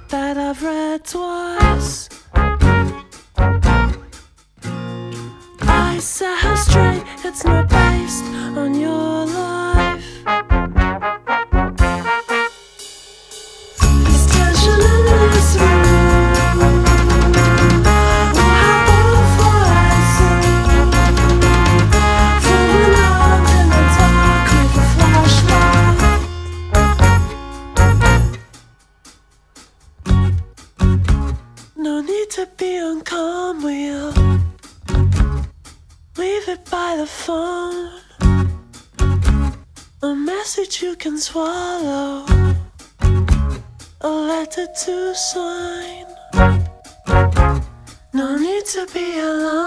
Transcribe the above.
that I've read twice. I said how straight, it's not based on your life. There's tension in this room. Oh, how butterflies sing, falling out in the dark with a flashlight. No need to be on calm wheel. Leave it by the phone. A message you can swallow, a letter to sign. No need to be alone.